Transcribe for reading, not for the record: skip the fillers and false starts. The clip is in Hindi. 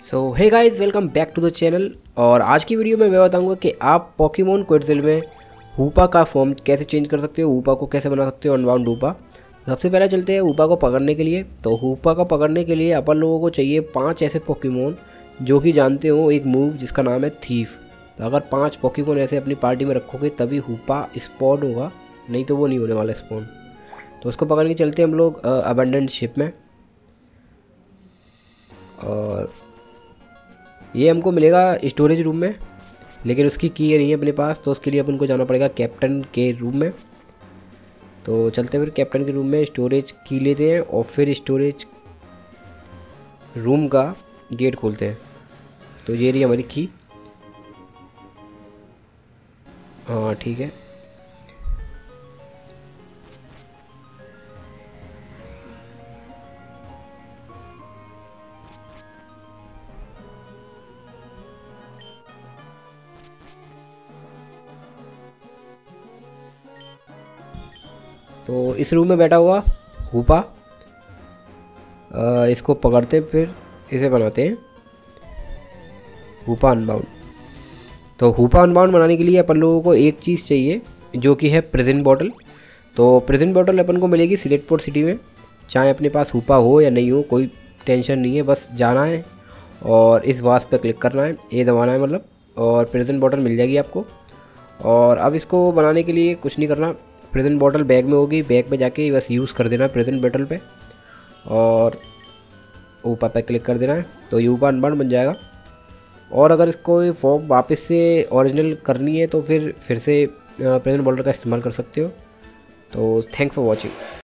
So hey guys, welcome back to the channel. और आज की वीडियो में मैं बताऊंगा कि आप पोकेमॉन क्विज़ल में हूपा का फॉर्म कैसे चेंज कर सकते हो, हूपा को कैसे बना सकते हो अनबाउंड हूपा। सबसे पहले चलते हैं हूपा को पकड़ने के लिए। तो हूपा को पकड़ने के लिए अपन लोगों को चाहिए 5 ऐसे पोकेमॉन जो कि जानते हो एक मूव जिसका नाम है थीफ। तो अगर 5 पोकेमॉन ऐसे अपनी पार्टी में रखोगे तभी हूपा स्पॉन होगा, नहीं तो वो नहीं होने वाला स्पॉन। तो उसको पकड़ने के चलते हम लोग अबंडेंट शिप में। और ये हमको मिलेगा स्टोरेज रूम में, लेकिन उसकी की नहीं है अपने पास, तो उसके लिए अपन को जाना पड़ेगा कैप्टन के रूम में। तो चलते फिर कैप्टन के रूम में स्टोरेज की लेते हैं और फिर स्टोरेज रूम का गेट खोलते हैं। तो ये रही हमारी की। हाँ ठीक है। तो इस रूम में बैठा हुआ हूपा, इसको पकड़ते फिर इसे बनाते हैं हूपा अनबाउंड। तो हूपा अनबाउंड बनाने के लिए अपन लोगों को एक चीज़ चाहिए जो कि है प्रिजन बॉटल। तो प्रिजन बॉटल अपन को मिलेगी सिलेक्टपोर्ट सिटी में। चाहे अपने पास हूपा हो या नहीं हो कोई टेंशन नहीं है, बस जाना है और इस वास पे क्लिक करना है, ये दबाना है मतलब, और प्रिजन बॉटल मिल जाएगी आपको। और अब इसको बनाने के लिए कुछ नहीं करना, प्रिजन बॉटल बैग में होगी, बैग में जाके बस यूज़ कर देना प्रिजन बॉटल पे और ऊपर पे क्लिक कर देना है, तो ये ऊपर अनबाउंड बन जाएगा। और अगर इसको फॉर्म वापस से ओरिजिनल करनी है तो फिर से प्रिजन बॉटल का इस्तेमाल कर सकते हो। तो थैंक्स फॉर वॉचिंग।